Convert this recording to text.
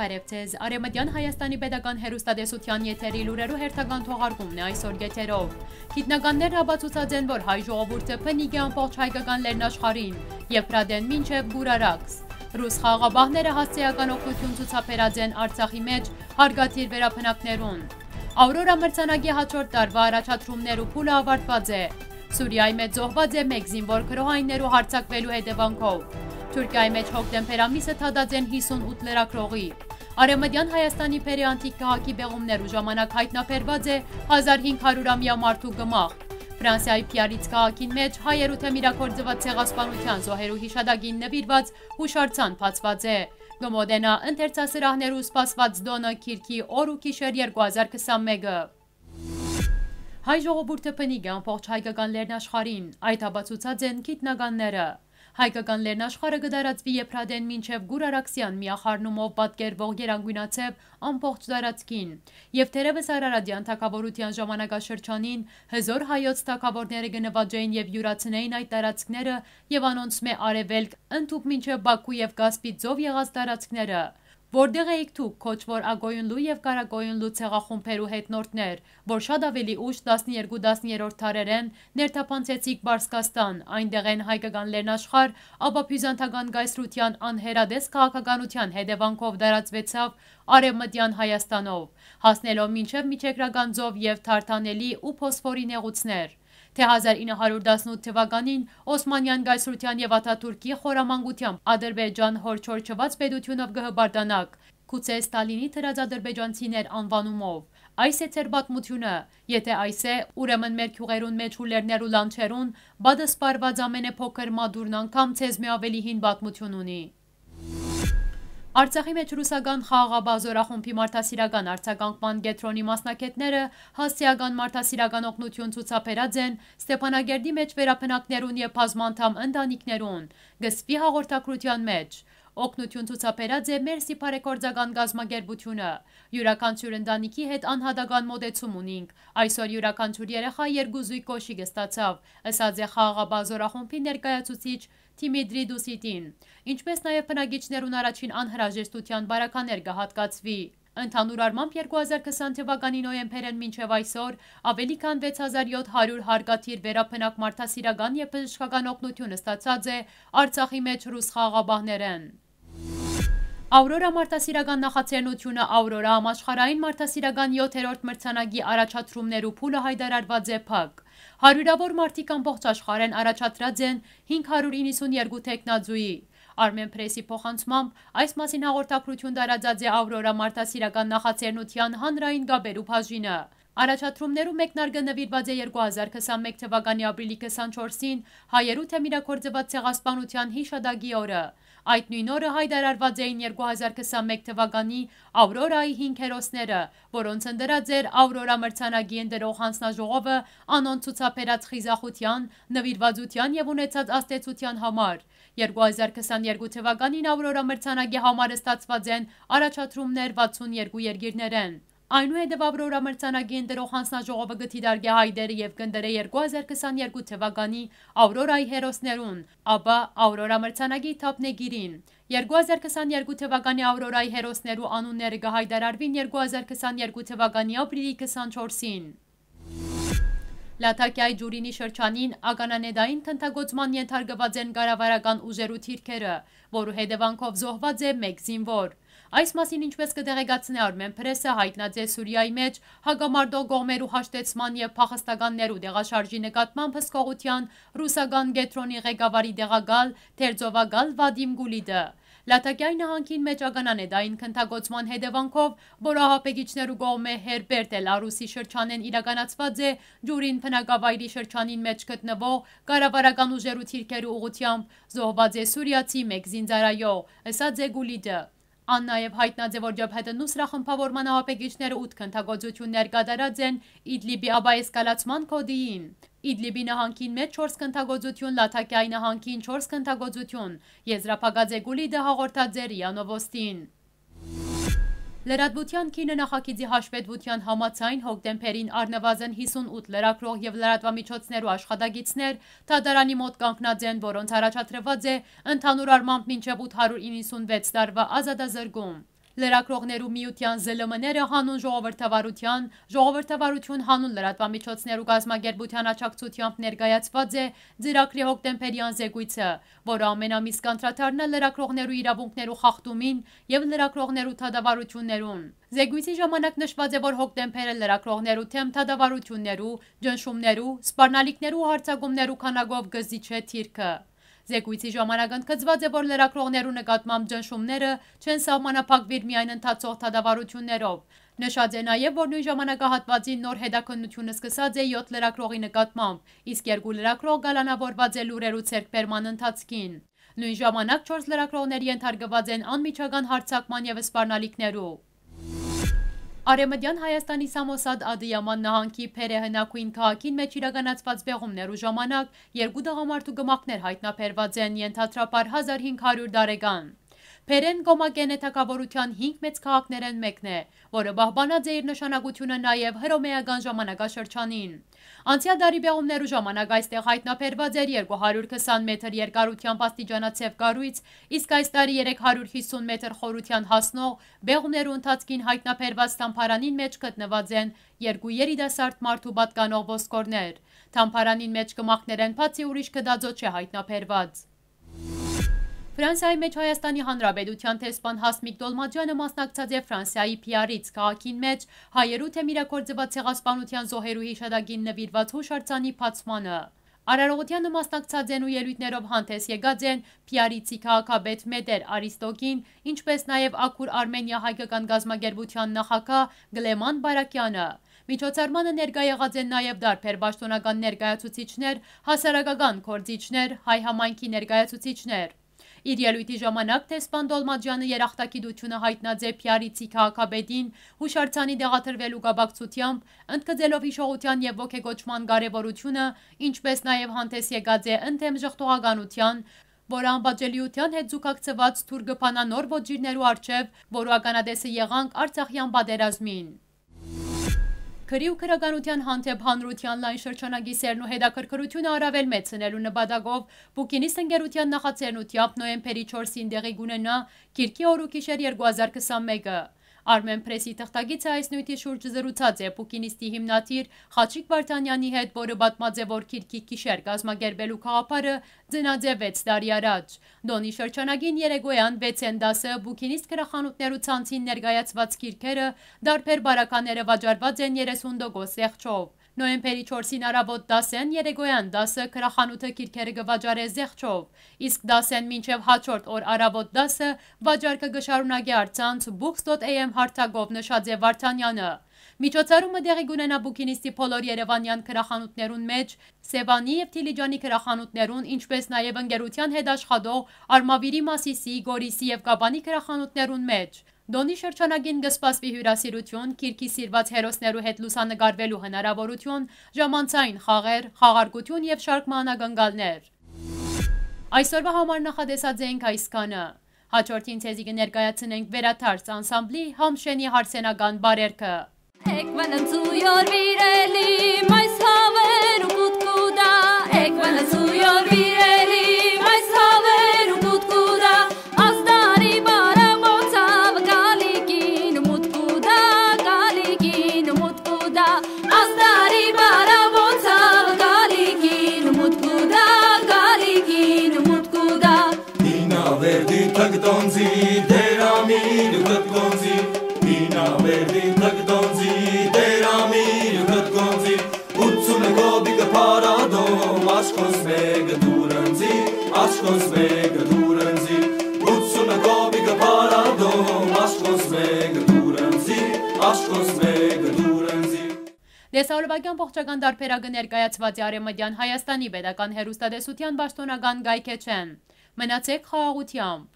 Բարև ձեզ, Արևմտյան Հայաստանի Պետական հեռուստատեսության եթերի լուրերու հերթական թողարկումն է այսօր եթերով։ Գիտնականներն ապացուցած են, որ հայ ժողովուրդը փնիկ է ամբողջ հայկական լեռնաշխարհին, Եփրադեն մինչև Գուրարաքս։ Ռուս խաղաղապահները հասցեական օգնություն ցուցաբերած են Արցախի մեջ հարգադիր վերափնակներուն։ Ավրորա մրցանակի հաջորդ տարվա առաջադրումներու փուլը ավարտված է։ Սուրիայի մեջ զոհված է 1 զինվոր քրոհայիններու հարձակվելու հետևանքով։ Թուրքիայի մեջ հոկտեմբեր ամիսը թադած են 58 լրագրողի։ Արևմտյան Հայաստանի Փերի անտիկ քաղաքի բեղումներու ժամանակ հայտնաբերված է 1500-ամյա մարդու գմախ։ Ֆրանսիայի Փիարից քաղաքին մեջ հայերու թեմ իրագործված ցեղասպանության զոհերու հիշադակին նվիրված հուշարձան բացված է։ Գմոդենա ընթերցասրահներու սպասված դոնը Քիրքի օր ու գիշեր 2021-ը։ Հայ ժողովուրդը փնիկ է ամբողջ հայկական լեռնաշխարհին, այդ ապացուցած են գիտնականները։ Հայկական լեռնաշխարհը կդարածվի Եփրադեն մինչև Գուրարաքսյան միախառնումով պատկերվող երանգույնացև ամբողջ տարածքին, եւ թերևս Արարատյան թագավորության ժամանակաշրջանին հզոր հայոց թագավորները կնվաճեին եւ յուրացնեին այդ տարածքները եւ անոնց մե արևելք ընդཐུպ մինչև Բաքու եւ Կասպից ծով եղած տարածքները։ Որտեղ էիք դուք քոչվոր Ագոյունլու եւ Կարագոյունլու ցեղախումբերու հետնորդներ, որ շատ ավելի ուշ 12-10-րդ դարերեն ներթափանցեցիք Բարսկաստան, այնտեղ են հայկական լեռնաշխարհ, ապա բյուզանդական գայսրության անհերադես քաղաքականության հետևանքով դարածվեցավ Արևմտյան Հայաստանով, հասնելով մինչև միջերկրական ծով եւ Թարթանելի ու Փոսֆորի նեղուցներ։ Թե 1918 թվականին Օսմանյան գայսրության եւ Աթաթուրքի խորամանկությամբ Ադրբեջան հորչորչված պետությունով կհբարդանակ, գուցե Ստալինի թրած ադրբեջանցիներ անվանումով։ Այս է ձեր պատմությունը, եթե այս է, ուրեմն մեր քյուղերուն մեջ ու լեռներու լանջերուն բադը սպարված ամենափոքր մադուրն անգամ ցեզ մի ավելի հին պատմություն ունի։ Արցախի մեջ ռուսական խաղաղապահ զորախումբի մարդասիրական արձագանքման կենտրոնի մասնակիցները հասցեական մարդասիրական օգնություն ցուցաբերած են Ստեփանագերդի մեջ վերապնակներուն եւ բազմանդամ ընտանիքներուն, գսվի հաղորդակցության մեջ։ Օգնություն ցուցաբերած է մեր սիփարեգործական գազམ་ագերբությունը։ Յուրաքանչյուր ընտանիքի հետ անհատական մոտեցում ունինք։ Այսօր յուրաքանչյուր երեխա երկու զույգ կոշիկ ստացավ, ըսած է խաղաղապահ զորախումբի ներկայացուցիչ Թիմիդրի Դուսիտին, ինչպես նաև բնակիչներուն առաջին անհրաժեշտության բարականեր կհատկացվի։ Ընդհանուր առմամբ 2020 թվականի նոյեմբերին մինչև այսօր ավելի քան 6700 հարգադիր վերաբնակ մարդասիրական եւ բժշկական օգնություն ստացած է Արցախի մեջ ռուս խաղաղապահներեն։ Ավրորա մարդասիրական նախաձեռնությունը Ավրորա համաշխարհային մարդասիրական 7-րդ մրցանակի առաջադրումներու փուլը հայտարարված է փակ։ Հարյուրավոր մարդիկ ամբողջ աշխարհեն առաջադրած են 592 տեխնազուի։ Armen Press-ի փոխանցմամբ այս մասին հաղորդակցություն տարածած է Ավրորա մարդասիրական նախաձեռնության հանրային գաբերու բաժինը։ Առաջադրումներու մեկնարկը նվիրված է 2021 թվականի ապրիլի 24-ին հայերու թեմ իրագործված ցեղասպանության հիշադակի օրը։ Այդ նույն օրը հայտարարված էին 2021 թվականի Ավրորայի 5 հերոսները, որոնց ընդրած էր Ավրորա մրցանակի ընտրող հանձնաժողովը անոնց ցուցաբերած խիզախության, նվիրվածության եւ ունեցած աստեցության համար։ 2022 թվականին Ավրորա մրցանակի համար ստացված են առաջադրումներ 62 երկիրներեն։ Այնուհետև Ավրորա մրցանակի ընտրող հանձնաժողովը գտիդարգե հայտերը եւ կնդրե 2022 թվականի Ավրորայի հերոսներուն, ապա Ավրորա մրցանակի թափնեգիրին։ 2022 թվականի Ավրորայի հերոսներու անունները կհայտարարվին 2022 թվականի ապրիլի 24-ին։ Լաթակիայի ջուրինի շրջանին ականանետային թնթագործման ենթարկված են կառավարական ուժերու թիրքերը, որու հետևանքով զոհված է 1 զինվոր։ Այս մասին ինչպես կտեղեկացնե Armen Press-ը հայտնած է Սուրիայի մեջ հակամարտող կողմերու հաշտեցման եւ փախստականներու դեղաշարժի նկատմամբ հսկողության ռուսական կենտրոնի ղեկավարի տեղակալ Թերձովագալ Վադիմ Գուլիդը։ Լաթակիայի նահանգին մեջ ականանետային քննագործման հետևանքով բոլորահապեկիչներու կողմէ Հերբերտ Էլարուսի շրջանեն իրականացված է ջուրին բնակավայրի շրջանին մեջ գտնվող կառավարական ուժերու թիրքերու ուղղությամբ զոհված է սուրիացի 1 զինծառայող, ըսած է Գուլիդը։ Ան նաև հայտնած է, որ Ջաբհաթ Նուսրա խմբավորման հավաքիչները 8 քննագործություններ կատարած են Իդլիբի ապաեսկալացման կոդիին։ Իդլիբի նահանգին մեջ 4 քննագործություն, Լաթակիայի նահանգին 4 քննագործություն, եզրափակած է Գուլիդը հաղորդած է ՌԻԱ Նովոստին։ Լրատվության քինը նախագիծի հաշվետվության համաձայն հոկտեմբերին առնվազն 58 լրագրող եւ լրատվամիջոցներու աշխատակիցներ դատարանի մոտ կանգնած են, որոնց առաջադրված է ընդհանուր առմամբ մինչև 896 տարվա ազատազրկում։ Լրագրողներու միության ԶԼՄ-ները հանուն ժողովրդավարություն հանուն լրատվամիջոցներու գազագերբության աջակցությամբ ներկայացված է ծրագրի հոկտեմբերյան զեկույցը, որը ամենամիս կանդրադառնա լրագրողներու իրավունքներու խախտումին եւ լրագրողներու թադավարություններուն։ Զեկույցի ժամանակ նշված է, որ հոկտեմբերը լրագրողներու թեմ թադավարություններու, ճնշումներու, սպառնալիքներու ու հարձակումներու քանակով գզի չէ թիրքը։ Զեկույցի ժամանակ ընդգծված է, որ լրագրողներու նկատմամբ ճնշումները չեն սահմանափակվիր միայն ընթացող թադավարություններով։ Նշած է նաև, որ նույն ժամանակահատվածին նոր հետաքննությունը սկսած է 7 լրագրողի նկատմամբ, իսկ 2 լրագրող գալանավորված է լուրերու ցերկբերման ընթացքին։ Նույն ժամանակ 4 լրագրողներ ենթարկված են անմիջական հարձակման եւ սպառնալիքներու։ Արեմդյան Հայաստանի Սամոսադ Ադիաման նահանգի Փերը հնակույն քաղաքին մեջ իրականացված բեղումներու ժամանակ 2 տղամարդու գմախներ հայտնաբերված են ենթադրաբար 1500 տարեկան։ Փերեն Կոմակեն է թագավորության 5 մեծ քաղաքներեն մեկն է, որը պահպանած է իր նշանակությունը նաև հռոմեական ժամանակաշրջանին։ Անցյալ դարի բեղումներու ժամանակ այստեղ հայտնաբերված էր 220 մետր երկարությամբ աստիճանացև կառույց, իսկ այս տարի 350 մետր խորության հասնող բեղումներու ընթացքին հայտնաբերված թամփարանին մեջ գտնված են 2 երիտասարդ մարդու պատկանող ոսկորներ։ Թամփարանին մեջ գմախներեն բացի ուրիշ գդաձոց չէ հայտնաբերված։ Ֆրանսիայի մեջ Հայաստանի Հանրապետության տեսփան Հասմիկ Դոլմաջյանը մասնակցած է Ֆրանսիայի Փիարից քաղաքին մեջ հայերու թեմ իրագործված ցեղասպանության զոհերու հիշատակին նվիրված հուշարձանի բացմանը։ Արարողությանը մասնակցած են ու ելույթներով հանդես եկած են Փիարիցի քաղաքապետ Մետեր Արիստոկին, ինչպես նաև Աքուր Արմենիա հայկական գազագերբության նախագահ Գլեման Բարակյանը։ Միջոցառմանը ներկա եղած են նաև դարբեր պաշտոնական ներկայացուցիչներ, հասարակական գործիչներ, հայ համայնքի ներկայացուցիչներ։ Իր ելույթի ժամանակ տեսփան Դոլմաջյանը երախտագիտությունը հայտնած է Փիարիցի քաղաքապետին հուշարձանի դեղաթրվելու կապակցությամբ, ընդգծելով հիշողության եւ ոգեգոճման կարեւորությունը, ինչպես նաև հանդես եկած է ընդդեմ ժխտողականության, որը անբաժանելիության հետ զուգակցված թուրքփանանոր ոճիրներու արչև, որու ականատեսը եղանք Արցախյան պատերազմին։ Քրի ու քրականության հանդեպ հանրության լայն շրջանագի սերն ու հետաքրքրությունը առավել մեծնելու նպատակով Բուկինիստ ընկերության նախաձեռնությամբ նոյեմբերի 4-ին տեղի կունենա Կիրքի օր ու գիշեր 2021-ը։ Armen Press-ի թղթակիցը այս նյութի շուրջ զրուցած է Բուկինիստի հիմնադիր Խաչիկ Վարդանյանի հետ, որը պատմած է, որ Կիրքի գիշեր կազմակերպելու գաղափարը ծնած է 6 տարի առաջ։ Դոնի շրջանագին երեկոյան 6-ին 10-ը Բուկինիստ գրախանութներու ցանցին ներկայացված գիրքերը դարբեր բարակաները վաճառված են 30% զեղչով։ Նոյեմբերի 4-ին առավոտ 10-ին երեկոյան 10-ը գրախանութը գիրքերը կվաճառե զեղչով, իսկ 10-ին մինչև հաջորդ օր առավոտ 10-ը վաճառքը կշարունակի առցանց books.am հարթակով, նշած է Վարդանյանը։ Միջոցառումը տեղի կունենա Բուկինիստի բոլոր երևանյան գրախանութներուն մեջ, Սևանի եւ Դիլիջանի գրախանութներուն, ինչպես նաև ընկերության հետ աշխատող Արմավիրի, Մասիսի, Գորիսի եւ Կապանի գրախանութներուն մեջ։ Դոնի շրջանագին կսպասվի հյուրասիրություն, Կիրքի սիրված հերոսներու հետ լուսանկարվելու հնարավորություն, ժամանցային խաղեր, խաղարկություն եւ շարք մանրակնկալներ։ Այսօրվա համար նախատեսած ենք այսքանը։ Հաջորդին ցեզի կներկայացնենք վերաթարց անսամբլի Համշենի հարսենական բարերքը։ Tagdonzi, deramir gatgonzi, Bina verdi tagdonzi, deramir gatgonzi, Utsune gobiga paradom, Ashkos mega duranzi, Ashkos mega duranzi, Utsune gobiga paradom, Ashkos mega duranzi, Ashkos mega duranzi. Դեսարովական ողջական դարբերակը ներկայացված է Արեմդյան Հայաստանի պետական հեռուստատեսության պաշտոնական գայքեչեն։ Մնացեք խաղաղությամբ։